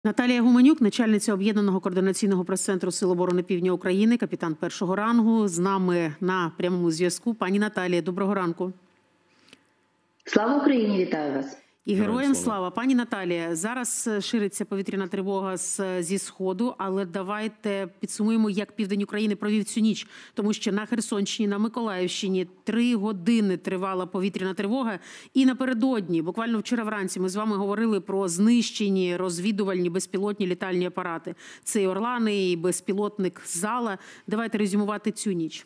Наталія Гуменюк, начальниця Об'єднаного координаційного прес-центру Сил оборони Півдня України, капітан першого рангу, з нами на прямому зв'язку. Пані Наталія, доброго ранку. Слава Україні, вітаю вас. І героям слава. Пані Наталія, зараз шириться повітряна тривога зі Сходу, але давайте підсумуємо, як південь України провів цю ніч. Тому що на Херсонщині, на Миколаївщині 3 години тривала повітряна тривога. І напередодні, буквально вчора вранці, ми з вами говорили про знищені розвідувальні безпілотні літальні апарати. Це і Орлани, і безпілотник «Зала». Давайте резюмувати цю ніч.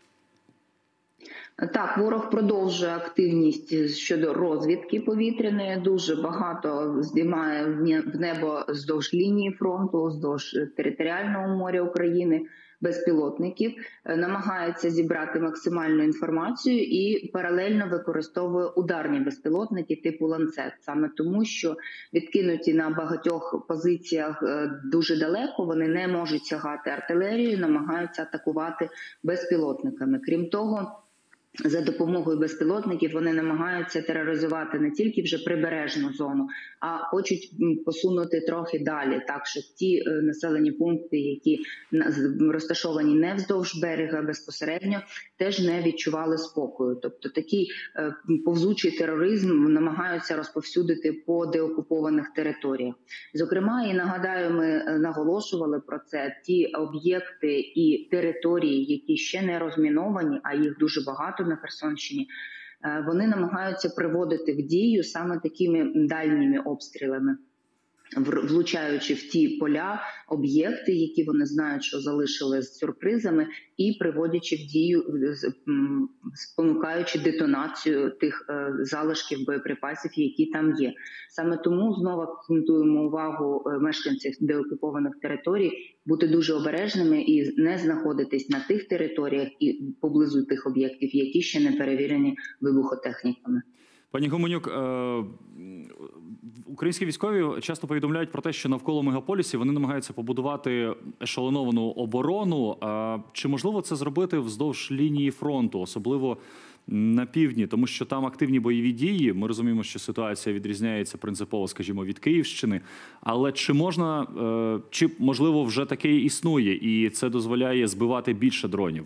Так, ворог продовжує активність щодо розвідки повітряної. Дуже багато здіймає в небо здовж лінії фронту, здовж територіального моря України безпілотників. Намагається зібрати максимальну інформацію і паралельно використовує ударні безпілотники типу «Ланцет». Саме тому, що відкинуті на багатьох позиціях дуже далеко, вони не можуть сягати артилерією, намагаються атакувати безпілотниками. Крім того, за допомогою безпілотників вони намагаються тероризувати не тільки вже прибережну зону, а хочуть посунути трохи далі, так що ті населені пункти, які розташовані не вздовж берега безпосередньо, теж не відчували спокою. Тобто такий повзучий тероризм намагаються розповсюдити по деокупованих територіях. Зокрема, і нагадаю, ми наголошували про це, ті об'єкти і території, які ще не розміновані, а їх дуже багато на Херсонщині, вони намагаються приводити в дію саме такими дальніми обстрілами, влучаючи в ті поля, об'єкти, які вони знають, що залишили з сюрпризами, і приводячи в дію, спонукаючи детонацію тих залишків боєприпасів, які там є. Саме тому знову акцентуємо увагу мешканців деокупованих територій бути дуже обережними і не знаходитись на тих територіях і поблизу тих об'єктів, які ще не перевірені вибухотехніками. Пані Гуменюк, українські військові часто повідомляють про те, що навколо мегаполісів вони намагаються побудувати ешелоновану оборону. Чи можливо це зробити вздовж лінії фронту, особливо на півдні? Тому що там активні бойові дії. Ми розуміємо, що ситуація відрізняється принципово, скажімо, від Київщини. Але чи можна, чи можливо вже таке існує і це дозволяє збивати більше дронів?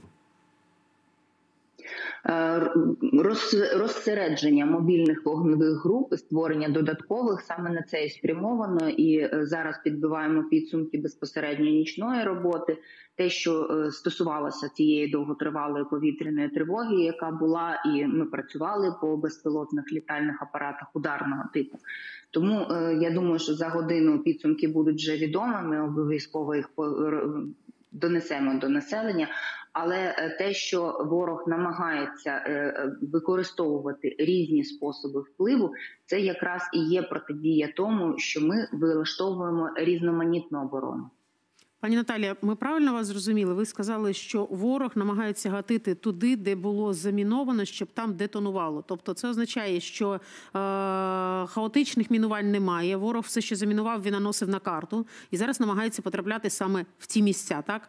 Розсередження мобільних вогневих груп, створення додаткових, саме на це і спрямовано. І зараз підбиваємо підсумки безпосередньо нічної роботи. Те, що стосувалося цієї довготривалої повітряної тривоги, яка була, і ми працювали по безпілотних літальних апаратах ударного типу. Тому я думаю, що за годину підсумки будуть вже відомі, ми обов'язково їх донесемо до населення. Але те, що ворог намагається використовувати різні способи впливу, це якраз і є протидія тому, що ми вилаштовуємо різноманітну оборону. Пані Наталія, ми правильно вас зрозуміли? Ви сказали, що ворог намагається гатити туди, де було заміновано, щоб там детонувало. Тобто це означає, що хаотичних мінувань немає, ворог все, що замінував, він наносив на карту і зараз намагається потрапляти саме в ті місця, так?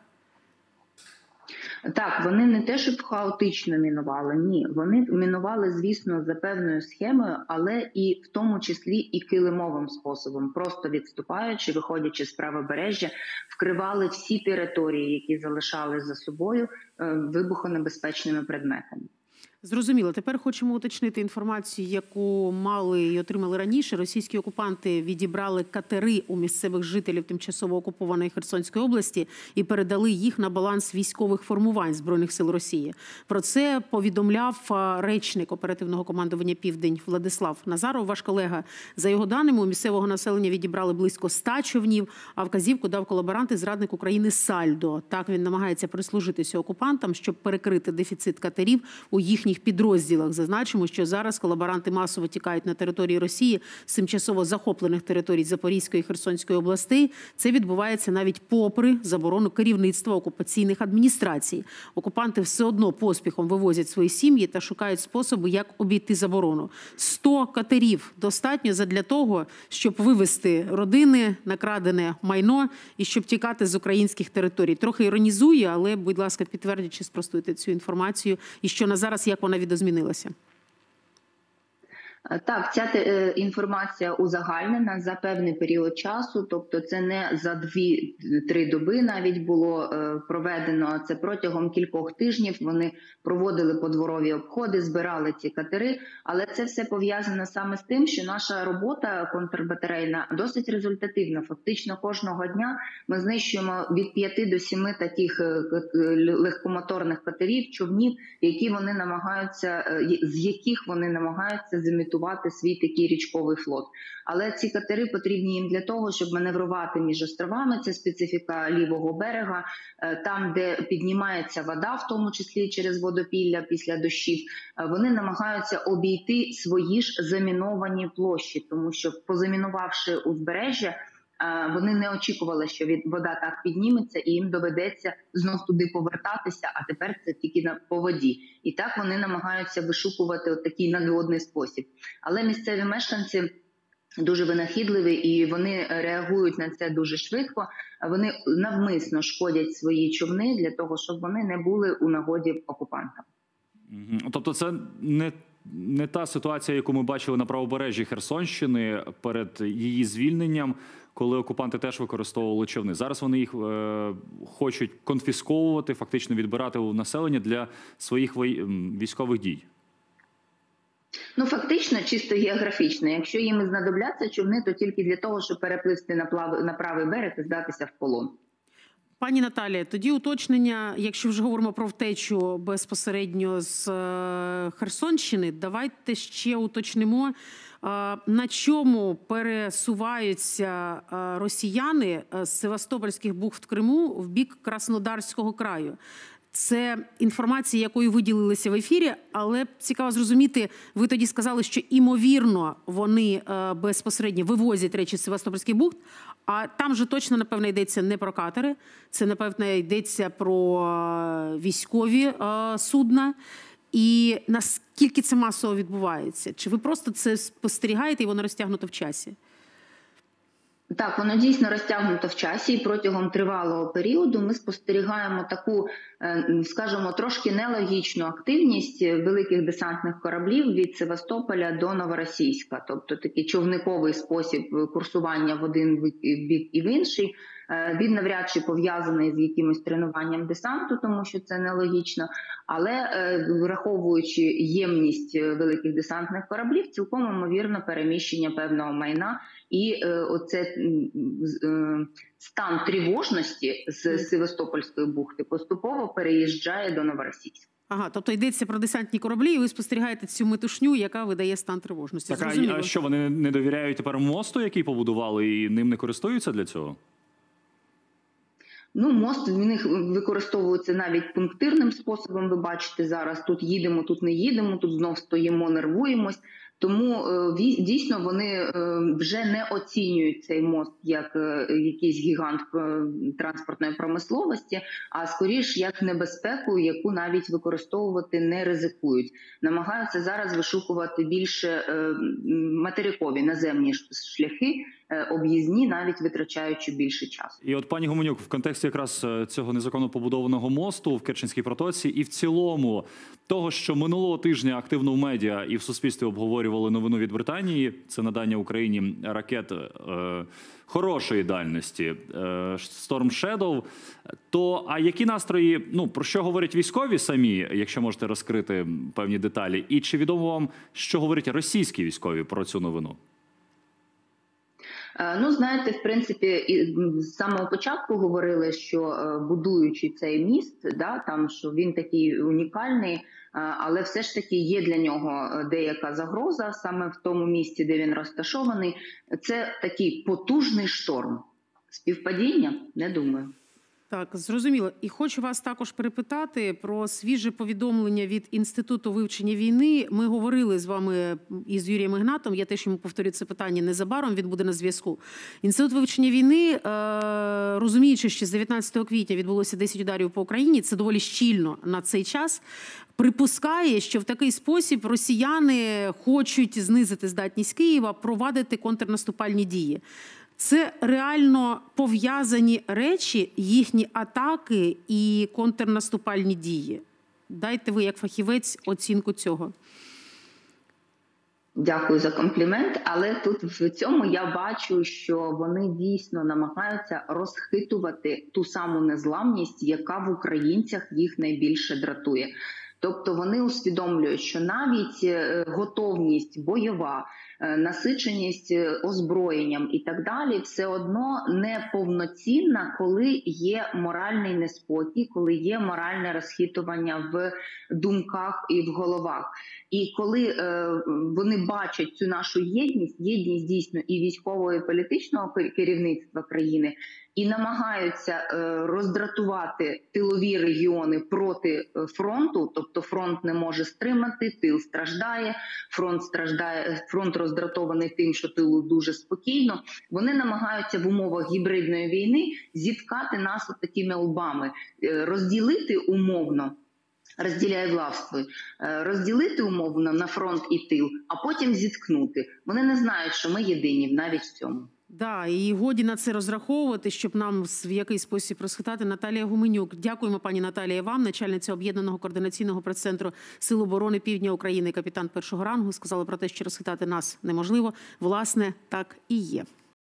Так, вони не те, щоб хаотично мінували, ні. Вони мінували, звісно, за певною схемою, але і в тому числі і килимовим способом, просто відступаючи, виходячи з правобережжя, вкривали всі території, які залишали за собою вибухонебезпечними предметами. Зрозуміло. Тепер хочемо уточнити інформацію, яку мали і отримали раніше. Російські окупанти відібрали катери у місцевих жителів тимчасово окупованої Херсонської області і передали їх на баланс військових формувань Збройних сил Росії. Про це повідомляв речник оперативного командування «Південь» Владислав Назаров, ваш колега. За його даними, у місцевого населення відібрали близько 100 човнів, а вказівку дав колаборант і зрадник України Сальдо. Так він намагається прислужитися окупантам, щоб перекрити дефіцит катерів у їхніх підрозділах. Зазначимо, що зараз колаборанти масово тікають на території Росії з тимчасово захоплених територій Запорізької і Херсонської областей. Це відбувається навіть попри заборону керівництва окупаційних адміністрацій. Окупанти все одно поспіхом вивозять свої сім'ї та шукають способи, як обійти заборону. 100 катерів достатньо задля того, щоб вивезти родини, накрадене майно і щоб тікати з українських територій. Трохи іронізую, але, будь ласка, підтвердіть чи спростуйте цю інформацію і що на зараз, як вона відозмінилася. Так, ця інформація узагальнена за певний період часу, тобто це не за 2-3 доби навіть було проведено, це протягом кількох тижнів вони проводили подворові обходи, збирали ці катери, але це все пов'язано саме з тим, що наша робота контрбатарейна досить результативна. Фактично кожного дня ми знищуємо від 5 до 7 таких легкомоторних катерів, човнів, з яких вони намагаються зімітувати свій такий річковий флот. Але ці катери потрібні їм для того, щоб маневрувати між островами, це специфіка лівого берега, там, де піднімається вода, в тому числі через водопілля після дощів, вони намагаються обійти свої ж заміновані площі, тому що позамінувавши узбережжя, вони не очікували, що вода так підніметься і їм доведеться знов туди повертатися, а тепер це тільки по воді. І так вони намагаються вишукувати такий надводний спосіб. Але місцеві мешканці дуже винахідливі і вони реагують на це дуже швидко. Вони навмисно шкодять свої човни для того, щоб вони не були у нагоді окупантам. Тобто це не та ситуація, яку ми бачили на правобережжі Херсонщини перед її звільненням, коли окупанти теж використовували човни. Зараз вони їх хочуть конфісковувати, фактично відбирати у населення для своїх військових дій. Ну, фактично, чисто географічно. Якщо їм знадобляться човни, то тільки для того, щоб перепливти на правий берег і здатися в полон. Пані Наталія, тоді уточнення, якщо вже говоримо про втечу безпосередньо з Херсонщини, давайте ще уточнимо, на чому пересуваються росіяни з Севастопольських бухт в Криму в бік Краснодарського краю. Це інформація, якою ви ділилися в ефірі, але цікаво зрозуміти, ви тоді сказали, що імовірно вони безпосередньо вивозять речі з Севастопольських бухт, а там же точно, напевно, йдеться не про катери, це, напевно, йдеться про військові судна. І наскільки це масово відбувається? Чи ви просто це спостерігаєте і воно розтягнуто в часі? Так, воно дійсно розтягнуто в часі, і протягом тривалого періоду ми спостерігаємо таку, скажімо, трошки нелогічну активність великих десантних кораблів від Севастополя до Новоросійська. Тобто такий човниковий спосіб курсування в один бік і в інший. Він навряд чи пов'язаний з якимось тренуванням десанту, тому що це нелогічно, але враховуючи ємність великих десантних кораблів, цілком ймовірно переміщення певного майна і оце стан тривожності з Севастопольської бухти поступово переїжджає до Новоросійська. Ага, тобто йдеться про десантні кораблі, і ви спостерігаєте цю метушню, яка видає стан тривожності. Так, а що, вони не довіряють тепер мосту, який побудували, і ним не користуються для цього? Ну, мост в них використовується навіть пунктирним способом. Ви бачите зараз, тут їдемо, тут не їдемо, тут знов стоїмо, нервуємось. Тому дійсно вони вже не оцінюють цей мост як якийсь гігант транспортної промисловості, а скоріш як небезпеку, яку навіть використовувати не ризикують. Намагаються зараз вишукувати більше материкові наземні шляхи, об'їзні, навіть витрачаючи більше часу. І от, пані Гуменюк, в контексті якраз цього незаконно побудованого мосту в Керченській протоці і в цілому того, що минулого тижня активно в медіа і в суспільстві обговорювали новину від Британії, це надання Україні ракет хорошої дальності Storm Shadow, то а які настрої, ну, про що говорять військові самі, якщо можете розкрити певні деталі, і чи відомо вам, що говорять російські військові про цю новину? Ну, знаєте, в принципі, з самого початку говорили, що будуючи цей міст, там, що він такий унікальний, але все ж таки є для нього деяка загроза саме в тому місці, де він розташований. Це такий потужний шторм. Співпадіння? Не думаю. Так, зрозуміло. І хочу вас також перепитати про свіже повідомлення від Інституту вивчення війни. Ми говорили з вами із Юрієм Ігнатом, я теж йому повторю це питання незабаром, він буде на зв'язку. Інститут вивчення війни, розуміючи, що з 19 квітня відбулося 10 ударів по Україні, це доволі щільно на цей час, припускає, що в такий спосіб росіяни хочуть знизити здатність Києва провадити контрнаступальні дії. Це реально пов'язані речі, їхні атаки і контрнаступальні дії. Дайте ви, як фахівець, оцінку цього. Дякую за комплімент, але тут в цьому я бачу, що вони дійсно намагаються розхитувати ту саму незламність, яка в українцях їх найбільше дратує. Тобто вони усвідомлюють, що навіть готовність бойова, насиченість озброєнням і так далі все одно не повноцінна, коли є моральний неспокій, коли є моральне розхитування в думках і в головах. І коли вони бачать цю нашу єдність дійсно і військового, і політичного керівництва країни, і намагаються роздратувати тилові регіони проти фронту, тобто фронт не може стримати, тил страждає, фронт роздратований тим, що тилу дуже спокійно. Вони намагаються в умовах гібридної війни зіткати нас от такими лбами, розділити умовно, розділяє властво, розділити умовно на фронт і тил, а потім зіткнути. Вони не знають, що ми єдині навіть в цьому. Да, і годі на це розраховувати, щоб нам в якийсь спосіб розхитати. Наталія Гуменюк. Дякуємо, пані Наталія, вам, начальниця Об'єднаного координаційного прес-центру Сил оборони Півдня України, капітан першого рангу, сказала про те, що розхитати нас неможливо. Власне, так і є.